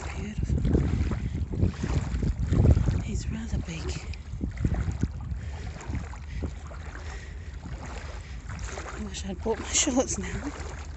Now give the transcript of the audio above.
beautiful. He's rather big. I wish I'd bought my shorts now.